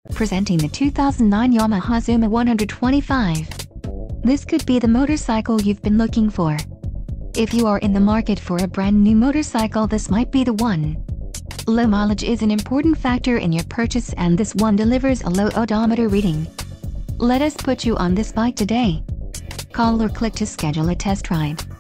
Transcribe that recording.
Presenting the 2009 Yamaha Zuma 125. This could be the motorcycle you've been looking for. If you are in the market for a brand new motorcycle, this might be the one. Low mileage is an important factor in your purchase, and this one delivers a low odometer reading. Let us put you on this bike today. Call or click to schedule a test ride.